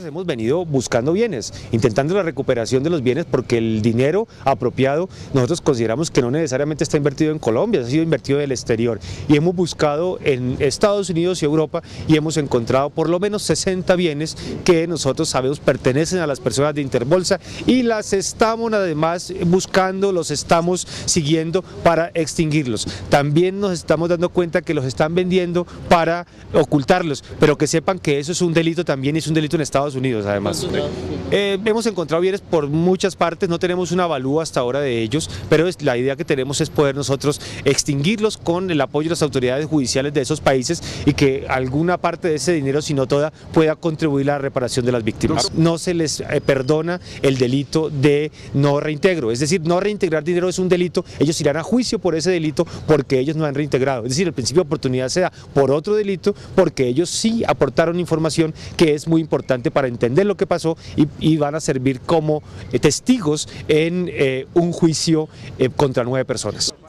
nosotros hemos venido buscando bienes, intentando la recuperación de los bienes, porque el dinero apropiado nosotros consideramos que no necesariamente está invertido en Colombia, ha sido invertido del exterior, y hemos buscado en Estados Unidos y Europa y hemos encontrado por lo menos 60 bienes que nosotros sabemos pertenecen a las personas de Interbolsa y las estamos además buscando, los estamos siguiendo para extinguirlos. También nos estamos dando cuenta que los están vendiendo para ocultarlos, pero que sepan que eso es un delito también, y es un delito en Estados Unidos además. Hemos encontrado bienes por muchas partes, no tenemos una avalúo hasta ahora de ellos, pero la idea que tenemos es poder nosotros extinguirlos con el apoyo de las autoridades judiciales de esos países y que alguna parte de ese dinero, si no toda, pueda contribuir a la reparación de las víctimas. No se les perdona el delito de no reintegro, es decir, no reintegrar dinero es un delito, ellos irán a juicio por ese delito porque ellos no han reintegrado, es decir, el principio de oportunidad se da por otro delito porque ellos sí aportaron información que es muy importante para entender lo que pasó y van a servir como testigos en un juicio contra 9 personas.